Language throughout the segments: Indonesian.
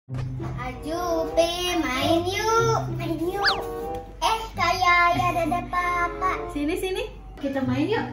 Ajupi, main yuk. Main yuk. Kayak ya dada papa. Sini, kita main yuk.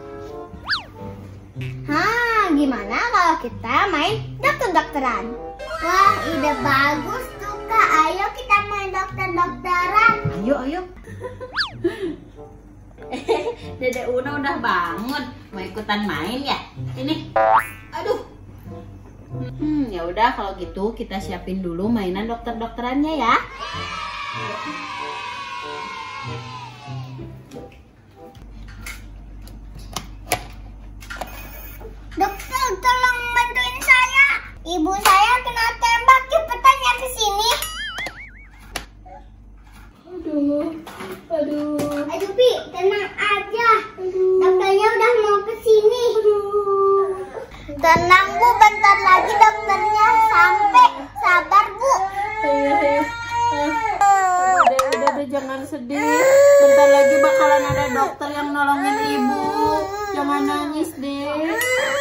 Gimana kalau kita main dokter-dokteran? Wah, ide bagus tuh Kak. Ayo kita main dokter-dokteran. Ayo. Dede Una udah bangun, mau ikutan main ya? Ini, aduh. Ya udah kalau gitu kita siapin dulu mainan dokter-dokterannya ya. Dokter, tolong bantuin saya. Ibu saya kena tembak, cepetan ya ke sini. Aduh, Pi, tenang aja. Dokternya udah mau ke sini. Tenang Bu, bentar lagi dokternya sampai. Sabar Bu. Udah, jangan sedih. Bentar lagi bakalan ada dokter yang nolongin ibu. Jangan nangis deh.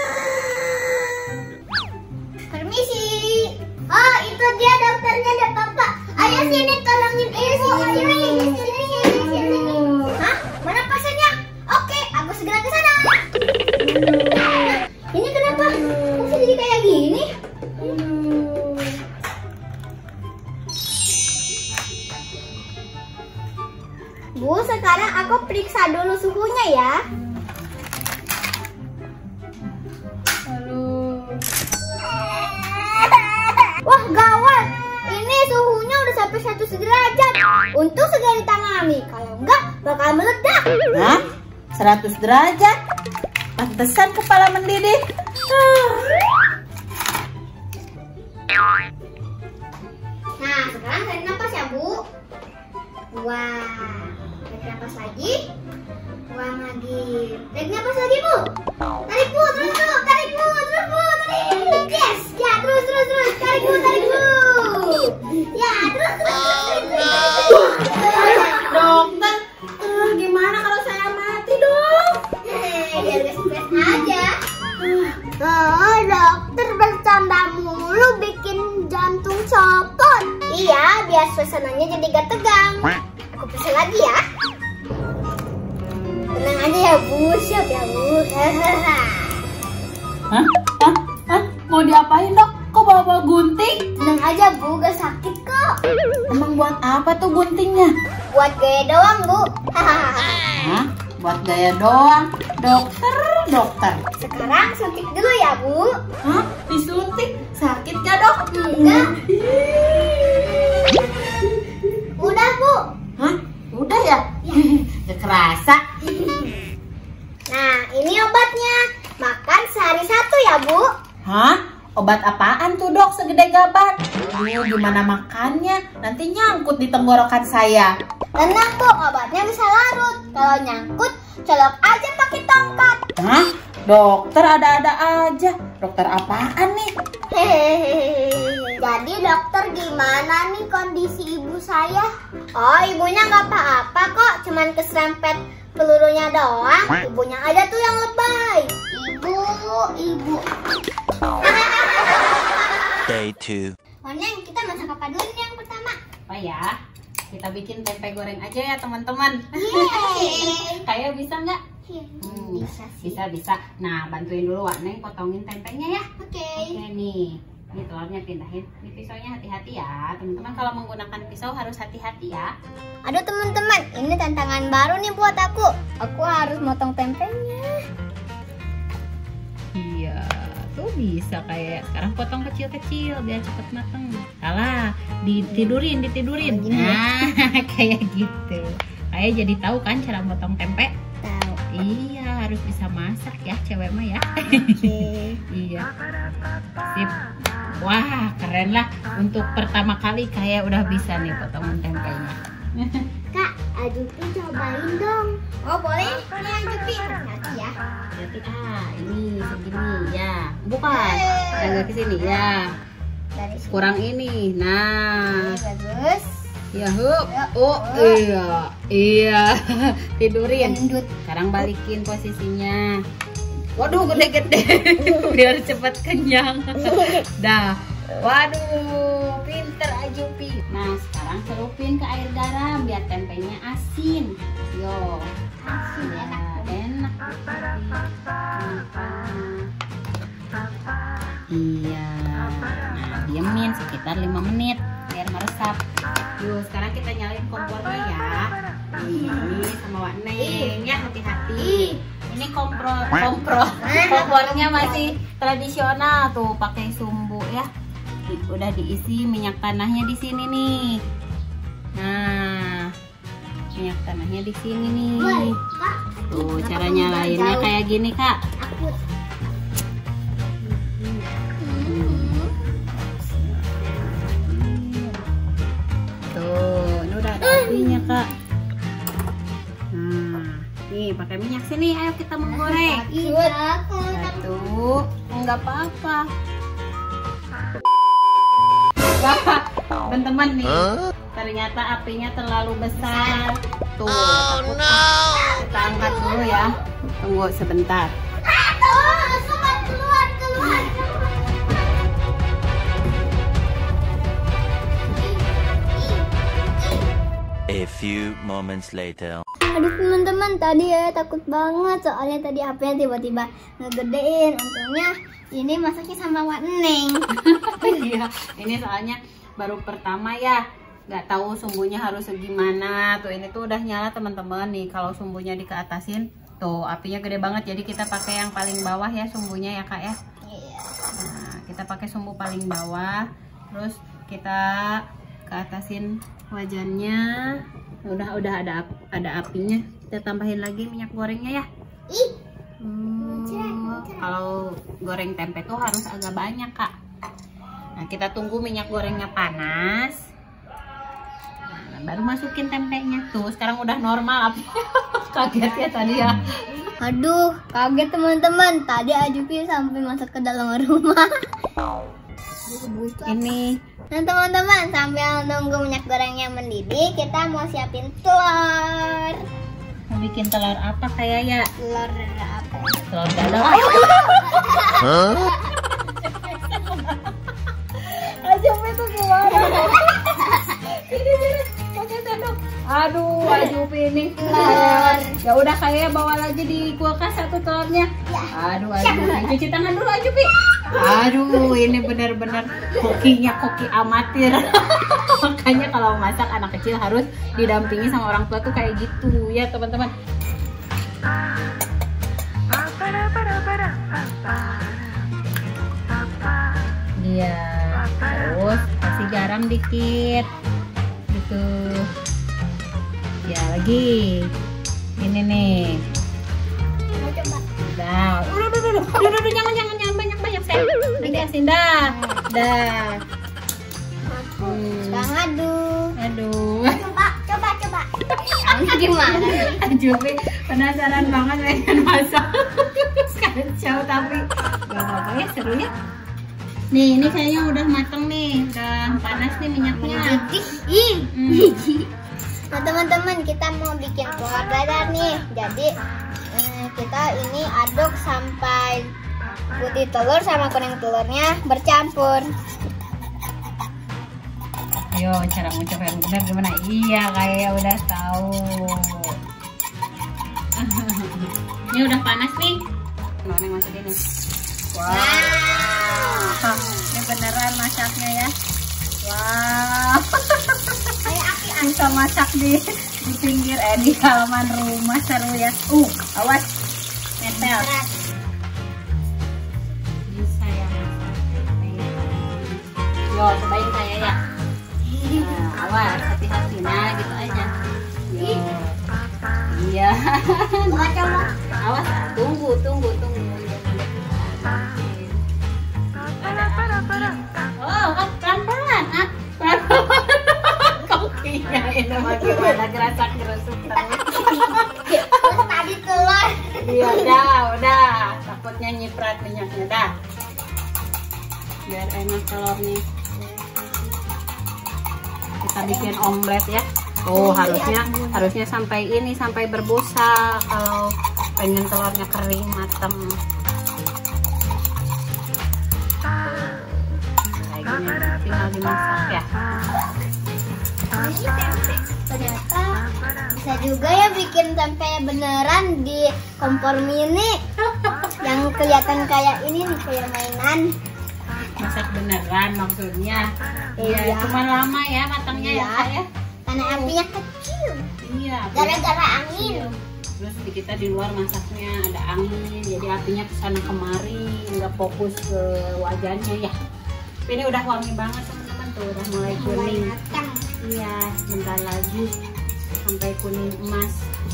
Permisi. Oh, itu dia dokternya, ada papa. Ayo sini tolongin ibu. Sini. Hah? Mana pasiennya? Oke, aku segera ke sana. Ini kenapa? Kok jadi kayak gini? Bu, sekarang aku periksa dulu suhunya ya. Wah, gawat. Ini suhunya udah sampai 100 derajat. Untung segera ditangani. Kalau enggak, bakal meledak. Hah? 100 derajat? Pantesan kepala mendidih. Nah, sekarang tarik nafas ya, Bu. Wah, tarik nafas lagi. Buang lagi. Tarik nafas lagi, Bu. Tarik, Bu, terus, Bu. Tarik, Bu, terus, Bu. Tarik. Yes. Ya, terus. Tarik, Bu. Ya, terus. Dokter, gimana kalau saya mati dong? Biar gak stres aja. Oh, dokter bercanda mulu bikin jantung copot. Iya, biar suasananya jadi gak tegang. Aku pesan lagi ya. Tenang aja ya Bu, siap ya Bu. Hah? Mau diapain dok? Kok bawa gunting? Tenang aja Bu, gak sakit kok. Emang buat apa tuh guntingnya? Buat gaya doang Bu. Hah? Buat gaya doang? Dokter. Sekarang suntik dulu ya Bu. Hah? Disuntik? Sakit gak dok? Enggak. Udah Bu. Hah? Udah ya? Gak kerasa. Nah, ini obatnya. Makan sehari 1 ya Bu. Hah? Obat apaan tuh dok segede gaban? Gimana makannya? Nanti nyangkut di tenggorokan saya. Tenang Bu, obatnya bisa larut. Kalau nyangkut, colok aja pakai tongkat. Hah? Dokter ada-ada aja. Dokter apaan nih? Hehehe. Jadi dokter gimana nih kondisi ibu saya? Oh, ibunya nggak apa-apa kok, cuman keserempet pelurunya doang. Ibunya aja tuh yang lebay. Ibu. Day 2. Neng, kita masak apa dulu nih yang pertama? Apa ya? Kita bikin tempe goreng aja ya teman-teman. Yeay. Kayak bisa nggak? Bisa sih. Bisa. Nah, bantuin dulu Wak Neng potongin tempenya ya. Oke. Oke nih. Ini telurnya pindahin. Ini pisaunya hati-hati ya. Teman-teman kalau menggunakan pisau harus hati-hati ya. Aduh teman-teman, ini tantangan baru nih buat aku. Aku harus motong tempenya. Iya, tuh bisa kayak sekarang potong kecil-kecil biar cepet mateng. Salah, ditidurin. Nah, kayak gitu. Kayak jadi tahu kan cara potong tempe? Tahu. Iya, harus bisa masak ya cewek mah ya. Oke. Iya. Sip. Wah, keren lah. Untuk pertama kali kayak udah bisa nih potongan tempenya. Kak, Ajupi cobain dong. Oh boleh, ini Ajupi. Hati ya. Hati ini segini ya. Bukan. Jangan ke sini ya. Dari sini. Kurang ini. Nah. Bagus. Ya, oh iya. Tidurin. Gendut. Sekarang balikin posisinya. Waduh, gede-gede. Biar cepat kenyang. Dah. Waduh, Jupi. Nah, sekarang celupin ke air garam biar tempenya asin. Yo, Asin enak. enak. Iya. Nah, diemin sekitar 5 menit biar meresap. Yuk, sekarang kita nyalain kompornya ya. Ini sama Wak Neng ya, hati-hati. Ini kompornya masih tradisional tuh, pakai sumbu ya. Udah diisi minyak tanahnya di sini nih. Nah, minyak tanahnya di sini nih. Tuh, cara nyalainnya kayak gini, Kak. Tuh, ini udah ada apinya, Kak. Nah, nih pakai minyak sini, ayo kita menggoreng. Satu, enggak apa-apa. Teman-teman nih, ternyata apinya terlalu besar. Tuh, kita angkat dulu ya. Tunggu sebentar. A few moments later. Aduh teman-teman, tadi ya takut banget soalnya tadi apinya tiba-tiba ngegedein. Untungnya ini masaknya sama Wak Neng. Iya, ini soalnya baru pertama ya, nggak tahu sumbunya harus segimana. Tuh ini tuh udah nyala teman-teman nih. Kalau sumbunya dikeatasin, tuh apinya gede banget. Jadi kita pakai yang paling bawah ya sumbunya ya Kak ya. Iya. Nah, kita pakai sumbu paling bawah, terus kita keatasin wajannya. Udah ada apinya. Kita tambahin lagi minyak gorengnya ya. Kalau goreng tempe tuh harus agak banyak Kak. Nah, kita tunggu minyak gorengnya panas. Nah, baru masukin tempenya. Tuh, sekarang udah normal apinya. Kaget ya tadi ya. Aduh, kaget teman-teman. Tadi Ajupi sampai masuk ke dalam rumah. Ini. Nah teman-teman, sambil nunggu minyak gorengnya mendidih, kita mau siapin telur. Mau bikin telur apa kayak ya? Telur apa? Telur dadar. Ajupi tuh gimana? Ini pakai sendok. Aduh, Ajupi ini. Ya udah kayak bawa lagi di kulkas satu telurnya. Aduh, Ajupi. Cuci tangan dulu Ajupi. Aduh, ini benar-benar koki amatir. Makanya kalau masak anak kecil harus didampingi sama orang tua tuh kayak gitu ya teman-teman. Iya, terus kasih garam dikit, gitu. Ya lagi, ini nih. Udah, jangan banyak saya. Nanti asin dah. Sekarang Aduh. Coba. Ini gimana? Jupi penasaran banget pengen masak. Kacau tapi gak apa-apa ya, seru ya. Nih, ini kayaknya udah mateng nih, udah panas nih minyaknya. Nah teman-teman, kita mau bikin telur dadar nih. Jadi kita ini aduk sampai putih telur sama kuning telurnya bercampur. Ayo, cara ngucap yang benar gimana? Iya, kayak udah tahu. Ini udah panas nih. Ini masukin nih. Wow. Ini beneran masaknya ya. Wow. Kayak api Bisa masak di pinggir di halaman rumah, seru ya. Awas. Netel. Bisa ya masak. Yo, cobain saya ya. Nah, awas, hati-hati, nah gitu aja. Iya. Coba. Awas, tunggu. Oh, pelan-pelan. Kokinya ini bagaimana gerasak-gerusuk terus. Tadi telur. Iya, udah. Takutnya nyiprat minyaknya dah. Biar enak telurnya. Kita bikin omelet ya. Harusnya sampai berbusa kalau pengen telurnya kering mateng. Kayak tinggal dimasak ya. Ini tempe ternyata bisa juga ya bikin tempe beneran di kompor mini yang kelihatan kayak ini nih, kayak mainan. Masak beneran maksudnya. Iya. Ya, cuma lama ya matangnya ya, Iya. Kak, ya. Karena apinya kecil Iya. gara-gara angin. Terus di kita di luar masaknya ada angin, jadi apinya kesana kemari, nggak fokus ke wajannya ya. Tapi ini udah wangi banget teman-teman tuh, udah mulai kuning. Matang. Iya, bentar lagi sampai kuning emas.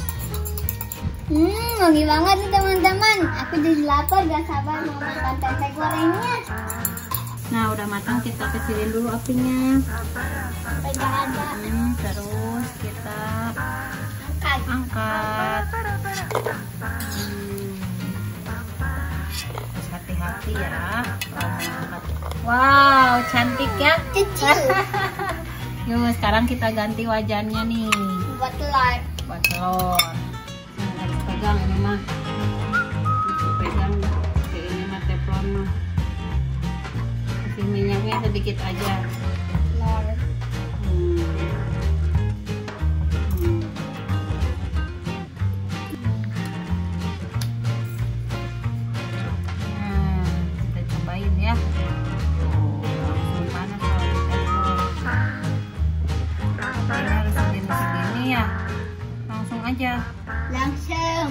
Wangi banget nih teman-teman. Aku jadi lapar, gak sabar mau makan tempe gorengnya. Nah, udah matang, kita kecilin dulu apinya. Sampai gak ada. Terus kita Angkat. angkat. Terus hati-hati ya. Wow, cantik ya. Kecil. Yuk, sekarang kita ganti wajannya nih Buat telur. buat telur. Nah, harus pegang ini mah. Harus pegang kayak ini mah teflon mah. Kasih minyaknya sedikit aja. Telur. Nah, kita cobain ya. Tuh, langsung panas kalau di teflon. Ini harus segini-segini ya. Langsung aja. Langsung.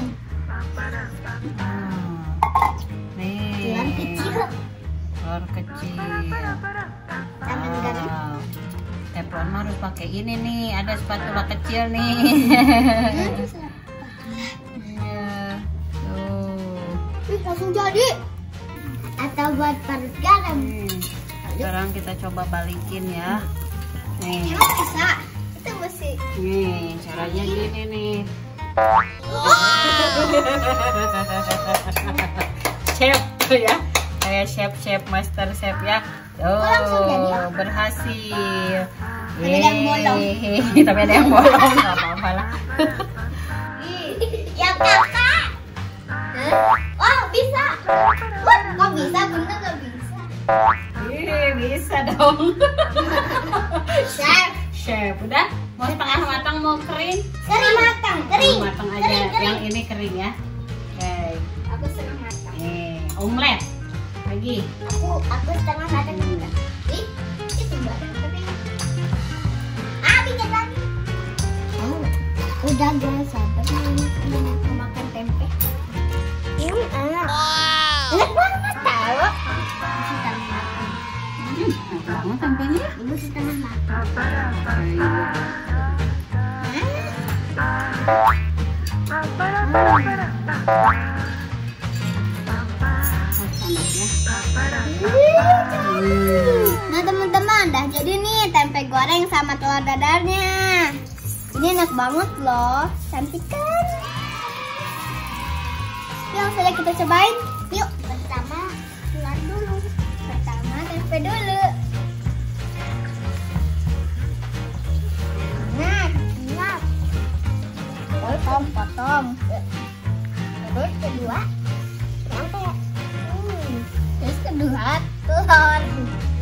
Nih. Telur kecil. Telur kecil. Tangan garing. Wow. Teflon mah harus pakai ini nih. Ada spatula kecil nih. Iya. Tuh. Langsung jadi. Atau buat parut garam. Sekarang kita coba balikin ya. Nih. Emang bisa? Itu mesti. Nih, caranya gini nih. Chef tuh ya. Kayak chef master chef ya. langsung jadi ya? Berhasil. Tapi ada yang bolong. Yeay, tapi ada yang bolong, nggak apa-apa lah. Yang kakak. Oh bisa. Wah, kok bisa? Bunda nggak bisa. Bisa dong. Chef. Chef, udah? Mau setengah matang, mau kering? Kering matang. Kering. Matang aja. Kering, kering. Yang ini kering ya. Oke. Aku setengah matang. Omelet. Lagi. Aku setengah matang juga. Ih, itu badan kering. Bikin lagi. Udah gak sabar nih mau makan tempe. Enak. Enak banget tau. Setengah matang. Banget tempenya. Ibu setengah matang. Nah teman-teman, dah jadi nih tempe goreng sama telur dadarnya. Ini enak banget loh, cantik kan? Yuk, saja kita cobain. Yuk, pertama telur dulu. Pertama tempe dulu. Nah, enak. Potong. Terus kedua tempe. Terus kedua telur.